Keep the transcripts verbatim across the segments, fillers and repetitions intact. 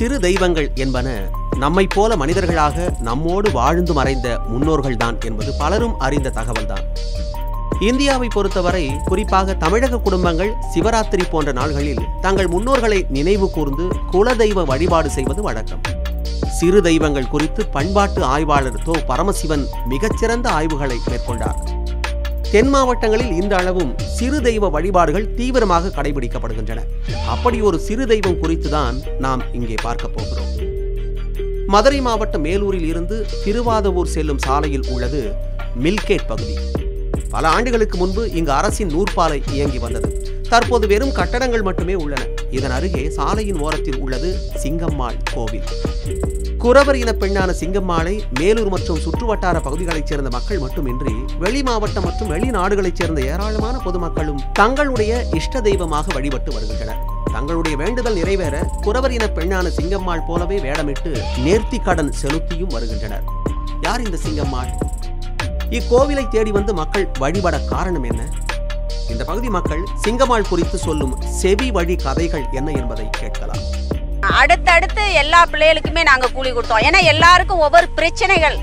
சிறு தெய்வங்கள் என்பன நம்மை போல மனிதர்களாக நம்மோடு வாழ்ந்து மறைந்த முன்னோர்கள்தான் என்பது பலரும் அறிந்த தகவல்தான். இந்தியாவை பொறுத்தவரை குறிப்பாக தமிழக குடும்பங்கள் சிவராத்திரி போன்ற நாள்களில் தங்கள் முன்னோர்களை நினைவு கூர்ந்து குலதெய்வ வழிபாடு செய்வது வழக்கம். சிறு தெய்வங்கள் குறித்து பண்பாட்டு ஆய்வாளர் தோ பரமசிவன் மிகச்சிறந்த ஆய்வுகளை மேற்கொண்டார். தென் மாவட்டங்களில் இந்த அளவும் சிறு தெய்வ வழிபாடுகள் தீவிரமாக கடைபிடிக்கப்படுகின்றன. அப்படி ஒரு சிறு தெய்வம் குறித்துதான் நாம் இங்கே பார்க்க போகிறோம். மதுரை மாவட்டம் மேலூரில் இருந்து திருவாதவூர் செல்லும் சாலையில் உள்ளது மில்கேட் பகுதி. பல ஆண்டுகளுக்கு முன்பு இங்கு அரசின் நூற்பாலை இயங்கி வந்தது. தற்போது வெறும் கட்டடங்கள் மட்டுமே உள்ளன. இதன் அருகே சாலையின் ஓரத்தில் உள்ளது சிங்கம்மாள் கோவில். குறவர் இன பெண்ணான சிங்கம்மாளை மேலூர் மற்றும் சுற்றுவட்டார பகுதிகளைச் சேர்ந்த மக்கள் மட்டுமின்றி வெளி மாவட்டம் மற்றும் வெளிநாடுகளைச் சேர்ந்த ஏராளமான பொதுமக்களும் தங்களுடைய இஷ்ட தெய்வமாக வழிபட்டு வருகின்றனர். தங்களுடைய வேண்டுதல் நிறைவேற குறவர் இன பெண்ணான சிங்கம்மாள் போலவே வேடமிட்டு நேர்த்தி கடன் செலுத்தியும் வருகின்றனர். யார் இந்த சிங்கம்மாள்? இக்கோவிலை தேடி வந்து மக்கள் வழிபட காரணம் என்ன? இந்த பகுதி மக்கள் சிங்கம்மாள் குறித்து சொல்லும் செவி வழி கதைகள் என்ன என்பதை கேட்கலாம். அடுத்தடுத்து எல்லா பிள்ளைகளுக்குமே நாங்கள் கூலி கொடுத்தோம். ஏன்னா எல்லாருக்கும் ஒவ்வொரு பிரச்சனைகள்.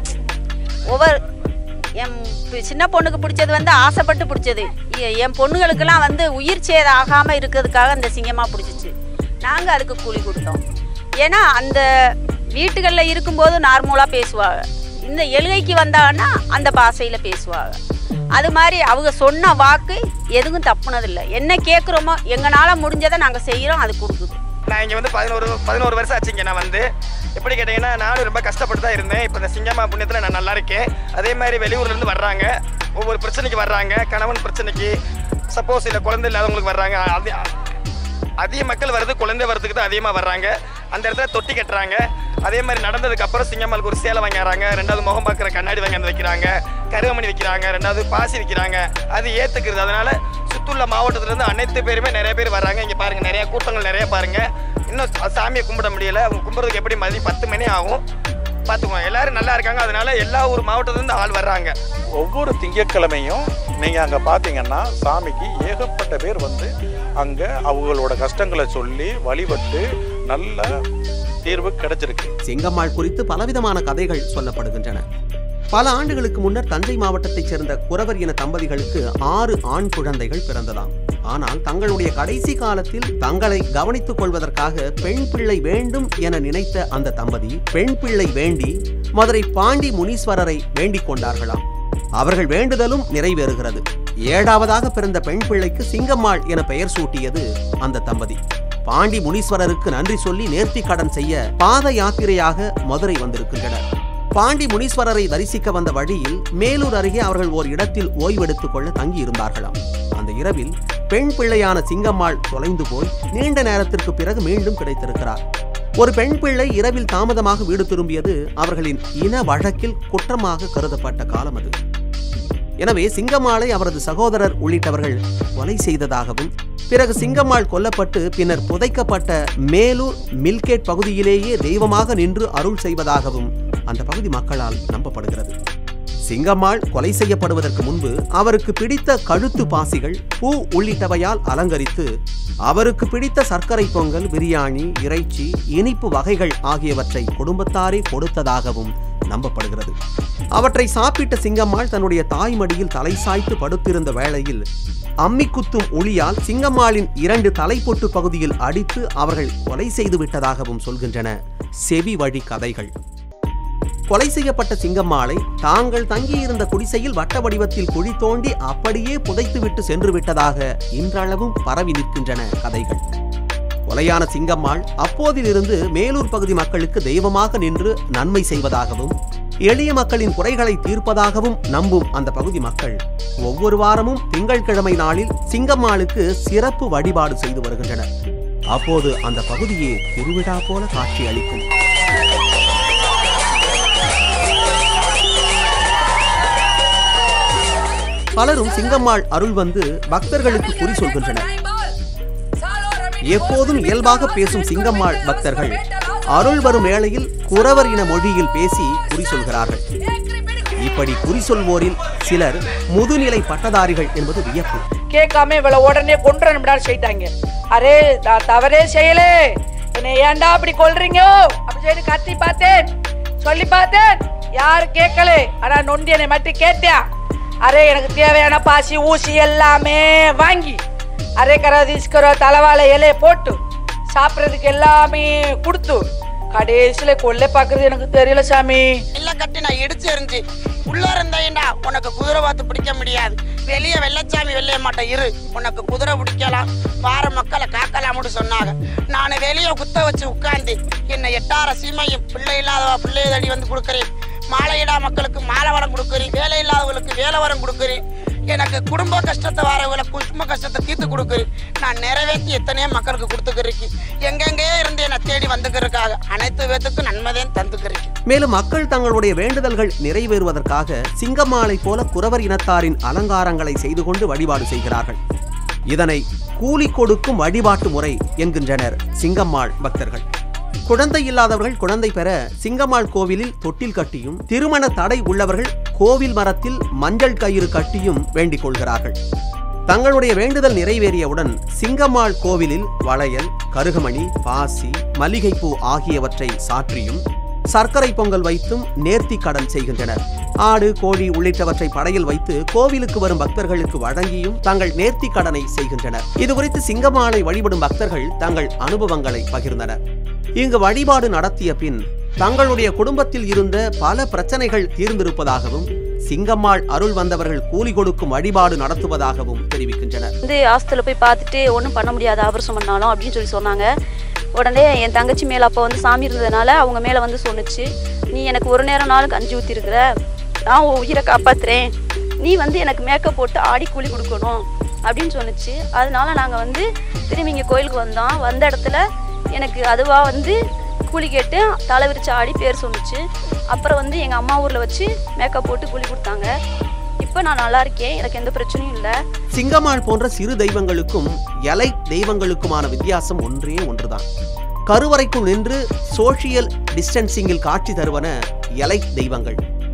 ஒவ்வொரு என் சின்ன பொண்ணுக்கு பிடிச்சது வந்து ஆசைப்பட்டு பிடிச்சது. என் பொண்ணுகளுக்கெல்லாம் வந்து உயிர் சேதம் ஆகாமல் இருக்கிறதுக்காக அந்த சிங்கமாக பிடிச்சிச்சு. நாங்கள் அதுக்கு கூலி கொடுத்தோம். ஏன்னா அந்த வீட்டுகளில் இருக்கும்போது நார்மலாக பேசுவாங்க. இந்த எழுகைக்கு வந்தாங்கன்னா அந்த பாஷையில் பேசுவாங்க. அது மாதிரி அவங்க சொன்ன வாக்கு எதுவும் தப்புனதில்லை. என்ன கேட்குறோமோ எங்களால் முடிஞ்சதை நாங்கள் செய்கிறோம், அது கொடுக்குது. நான் இங்கே வந்து பதினோரு பதினோரு வருஷம் ஆச்சுங்க. நான் வந்து எப்படி கேட்டிங்கன்னா நானும் ரொம்ப கஷ்டப்பட்டு தான் இருந்தேன். இப்போ இந்த சிங்கம்மா புண்ணியத்தில் நான் நல்லா இருக்கேன். அதே மாதிரி வெளியூர்லேருந்து வர்றாங்க, ஒவ்வொரு பிரச்சனைக்கு வர்றாங்க. கணவன் பிரச்சனைக்கு, சப்போஸ் இல்லை குழந்தை இல்லாதவங்களுக்கு வர்றாங்க. அது அதிக மக்கள் வருது, குழந்தை வரதுக்கு தான் அதிகமாக வர்றாங்க. அந்த இடத்துல தொட்டி கட்டுறாங்க. அதே மாதிரி நடந்ததுக்கப்புறம் சிங்கம்மாளுக்கு ஒரு சேலை வாங்கிறாங்க. ரெண்டாவது முகம் பார்க்குற கண்ணாடி வாங்கி வந்து வைக்கிறாங்க, கருவமணி வைக்கிறாங்க, ரெண்டாவது பாசி வைக்கிறாங்க. அது ஏற்றுக்கிறது. அதனால் சுற்றுள்ள மாவட்டத்திலேருந்து அனைத்து பேருமே நிறைய பேர் வர்றாங்க. இங்கே பாருங்கள், நிறையா கூட்டங்கள் நிறைய பாருங்கள். இன்னும் சாமியை கும்பிட முடியலை. அவங்க கும்பிட்றதுக்கு எப்படி மதியம் பத்து மணி ஆகும் பார்த்துக்குவோம். எல்லோரும் நல்லா இருக்காங்க. அதனால் எல்லா ஊர் மாவட்டத்துலேருந்து ஆள் வர்றாங்க. ஒவ்வொரு திங்கட்கிழமையும் நீங்கள் அங்கே பார்த்தீங்கன்னா சாமிக்கு ஏகப்பட்ட பேர் வந்து அங்கே அவங்களோட கஷ்டங்களை சொல்லி வழிபட்டு நல்ல தீர்வு கிடைச்சிருக்கு. சிங்கம்மாள் குறித்து பலவிதமான கதைகள் சொல்லப்படுகின்றன. பல ஆண்டுகளுக்கு முன்னர் தஞ்சை மாவட்டத்தைச் சேர்ந்த குறவர் இன தம்பதிகளுக்கு ஆறு ஆண் குழந்தைகள் பிறந்ததாம். ஆனால் தங்களுடைய கடைசி காலத்தில் தங்களை கவனித்துக் கொள்வதற்காக பெண் பிள்ளை வேண்டும் என நினைத்த அந்த தம்பதி பெண் பிள்ளை வேண்டி மதுரை பாண்டி முனீஸ்வரரை வேண்டிக் கொண்டார்களாம். அவர்கள் வேண்டுதலும் நிறைவேறுகிறது. ஏழாவதாக பிறந்த பெண் பிள்ளைக்கு சிங்கம்மாள் என பெயர் சூட்டியது அந்த தம்பதி. பாண்டி முனீஸ்வரருக்கு நன்றி சொல்லி நேர்த்தி கடன் செய்ய பாத யாத்திரையாக மதுரை வந்திருக்கின்றனர். பாண்டி முனீஸ்வரரை தரிசிக்க வந்த வழியில் மேலூர் அருகே அவர்கள் ஓர் இடத்தில் ஓய்வெடுத்துக் கொள்ள தங்கி இருந்தார்களாம். அந்த இரவில் பெண் பிள்ளையான சிங்கம்மாள் தொலைந்து போய் நீண்ட நேரத்திற்கு பிறகு மீண்டும் கிடைத்திருக்கிறார். ஒரு பெண் பிள்ளை இரவில் தாமதமாக வீடு திரும்பியது அவர்களின் இன வழக்கில் குற்றமாக கருதப்பட்ட காலம் அது. எனவே சிங்கம்மாளை அவரது சகோதரர் உள்ளிட்டவர்கள் கொலை செய்ததாகவும், பிறகு சிங்கம்மாள் கொல்லப்பட்டு பின்னர் புதைக்கப்பட்ட மேலூர் மில்கேட் பகுதியிலேயே தெய்வமாக நின்று அருள் செய்வதாகவும் அந்த பகுதி மக்களால் நம்பப்படுகிறது. சிங்கம்மாள் கொலை செய்யப்படுவதற்கு முன்பு அவருக்கு பிடித்த கழுத்து பாசிகள், பூ உள்ளிட்டவையால் அலங்கரித்து அவருக்கு பிடித்த சர்க்கரை பொங்கல், பிரியாணி, இறைச்சி, இனிப்பு வகைகள் ஆகியவற்றை குடும்பத்தாரே கொடுத்ததாகவும் நம்பப்படுகிறது. அவற்றை சாப்பிட்ட சிங்கம்மாள் தன்னுடைய தாய்மடியில் தலை சாய்த்து படுத்திருந்த வேளையில் அம்மி குத்தும் ஒளியால் சிங்கம்மாளின் இரண்டு தலைப்பொட்டு பகுதியில் அடித்து அவர்கள் கொலை செய்து விட்டதாகவும் சொல்கின்றன செவி வழி கதைகள். கொலை செய்யப்பட்ட சிங்கம்மாளை தாங்கள் தங்கியிருந்த குடிசையில் வட்ட வடிவத்தில் குழி தோண்டி அப்படியே புதைத்துவிட்டு சென்று விட்டதாக இன்றளவும் பரவி நிற்கின்றன கதைகள். கொலையான சிங்கம்மாள் அப்போதிலிருந்து மேலூர் பகுதி மக்களுக்கு தெய்வமாக நின்று நன்மை செய்வதாகவும் எளிய மக்களின் குறைகளை தீர்ப்பதாகவும் நம்பும் அந்த பகுதி மக்கள் ஒவ்வொரு வாரமும் திங்கட்கிழமை நாளில் சிங்கம்மாளுக்கு சிறப்பு வழிபாடு செய்து வருகின்றனர். அப்போது அந்த பகுதியே திருவிழா போல காட்சி அளிக்கும். பலரும் சிங்கம்மாள் அருள் வந்து பக்தர்களுக்கு குறி சொல்கின்றனர். எப்போதும் இயல்பாக பேசும் சிங்கம்மாள் பக்தர்கள் அருள் வரும் வேளையில் குறவர் இன மொழியில் பேசி குறி சொல்கிறார்கள். இப்படி குறி சொல்வோரில் சிலர் முதுநிலை பட்டதாரிகள் என்பது வியப்பு. கேட்காம இவளை உடனே கொண்டு செய்யிட்டாங்க. அரே தவறே செய்யலே, என்னை ஏன்டா அப்படி கொல்றீங்க அப்படி சொல்லி கத்தி பார்த்தேன், சொல்லி பார்த்தேன், யாரு கேட்கல. ஆனா நொண்டி என்னை மட்டும் கேட்டியா. அரே எனக்கு தேவையான பாசி ஊசி எல்லாமே வாங்கி அரே கரை தீஸ்கரோ தலைவாழை இலையை போட்டு சாப்பிட்றதுக்கு எல்லாமே கொடுத்து கடைசியில கொள்ளை பாக்குறது எனக்கு தெரியல சாமி. இல்ல கட்டி நான் இடிச்சு எரிஞ்சு உள்ள இருந்தேன்டா உனக்கு குதிரை பார்த்து பிடிக்க முடியாது. வெளியே வெள்ளச்சாமி வெள்ளைய மாட்டேன் இரு, உனக்கு குதிரை பிடிக்கலாம், வார மக்களை காக்கலாம்னு சொன்னாங்க. நான் வெளியே குத்த வச்சு உட்கார்ந்து என்னை எட்டார சீமையும் பிள்ளை இல்லாதவா பிள்ளைய தடி வந்து கொடுக்குறேன், மாலையிடா மக்களுக்கு மாலை வரம் கொடுக்குறேன், வேலை இல்லாதவங்களுக்கு வேலை வரம் கொடுக்குறேன், எனக்கு குடும்ப கஷ்டத்தை வரவங்களை குடும்ப கஷ்டத்தை தீர்த்து கொடுக்குறேன். நான் நிறைவேற்றி எத்தனையோ மக்களுக்கு கொடுத்துக்கிறேன். எங்கெங்கே இருந்து என்னை தேடி வந்துக்கிறதுக்காக அனைத்து பேத்துக்கும் நன்மைதான் தந்துக்கிறேன். மேலும் மக்கள் தங்களுடைய வேண்டுதல்கள் நிறைவேறுவதற்காக சிங்கம்மாளை போல குறவர் இனத்தாரின் அலங்காரங்களை செய்து கொண்டு வழிபாடு செய்கிறார்கள். இதனை கூலி கொடுக்கும் வழிபாட்டு முறை என்கின்றனர் சிங்கம்மாள் பக்தர்கள். குழந்தை இல்லாதவர்கள் குழந்தை பெற சிங்கம்மாள் கோவிலில் தொட்டில் கட்டியும், திருமண தடை உள்ளவர்கள் கோவில் மரத்தில் மஞ்சள் கயிறு கட்டியும் வேண்டிக் கொள்கிறார்கள். தங்களுடைய வேண்டுதல் நிறைவேறியவுடன் சிங்கம்மாள் கோவிலில் வளையல், கருகமணி, பாசி, மல்லிகைப்பூ ஆகியவற்றை சாற்றியும் சர்க்கரை பொங்கல் வைத்தும் நேர்த்தி கடன் செய்கின்றனர். ஆடு, கோழி உள்ளிட்டவற்றை படையில் வைத்து கோவிலுக்கு வரும் பக்தர்களுக்கு வழங்கியும் தங்கள் நேர்த்தி கடனை செய்கின்றனர். இதுகுறித்து சிங்கம்மாளை வழிபடும் பக்தர்கள் தங்கள் அனுபவங்களை பகிர்ந்தனர். இங்கு வழிபாடு நடத்திய பின் தங்களுடைய குடும்பத்தில் இருந்த பல பிரச்சனைகள் தீர்ந்திருப்பதாகவும், சிங்கம்மாள் அருள் வந்தவர்கள் கூலி கொடுக்கும் வழிபாடு நடத்துவதாகவும் தெரிவிக்கின்றனர். வந்து ஆஸ்திரேலியா போய் பார்த்துட்டு ஒன்றும் பண்ண முடியாது ஆபரேஷன் பண்ணாலும் அப்படின்னு சொல்லி சொன்னாங்க. உடனே என் தங்கச்சி மேலே அப்போ வந்து சாமி இருந்ததுனால அவங்க மேலே வந்து சொன்னிச்சு, நீ எனக்கு ஒரு நேரம் நாளுக்கு அஞ்சு ஊற்றி இருக்கிற, நான் உயிரை காப்பாற்றுறேன், நீ வந்து எனக்கு மேக்கப் போட்டு ஆடி கூலி கொடுக்கணும் அப்படின்னு சொன்னிச்சு. அதனால நாங்கள் வந்து திரும்பி இங்கே கோயிலுக்கு வந்தோம். வந்த இடத்துல எனக்கு அதுவாக வந்து கூலி கேட்டு தலை விரிச்சு ஆடி பேர் சொன்னிச்சு. அப்புறம் வந்து எங்கள் அம்மா ஊரில் வச்சு மேக்கப் போட்டு கூலி கொடுத்தாங்க. இப்போ நான் நல்லா இருக்கேன், எனக்கு எந்த பிரச்சனையும் இல்லை. சிங்கம்மாள் போன்ற சிறு தெய்வங்களுக்கும் எலை தெய்வங்களுக்குமான வித்தியாசம் ஒன்றே ஒன்றுதான். கருவறைக்குள் நின்று சோஷியல் டிஸ்டன்சிங்கில் காட்சி தருவன எலை தெய்வங்கள்.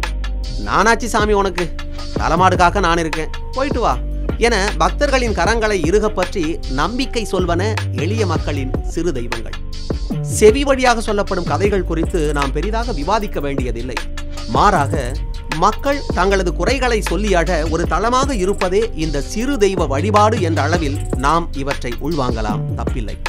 நானாச்சி சாமி உனக்கு, தலைமாடு காக்க நான் இருக்கேன், போயிட்டு வா என பக்தர்களின் கரங்களை இறுக பற்றி நம்பிக்கை சொல்வன எளிய மக்களின் சிறு தெய்வங்கள். செவி வழியாக சொல்லப்படும் கதைகள் குறித்து நாம் பெரிதாக விவாதிக்க வேண்டியதில்லை. மாறாக மக்கள் தங்களது குறைகளை சொல்லியாட ஒரு தளமாக இருப்பதே இந்த சிறு தெய்வ வழிபாடு என்ற அளவில் நாம் இவற்றை உள்வாங்கலாம், தப்பில்லை.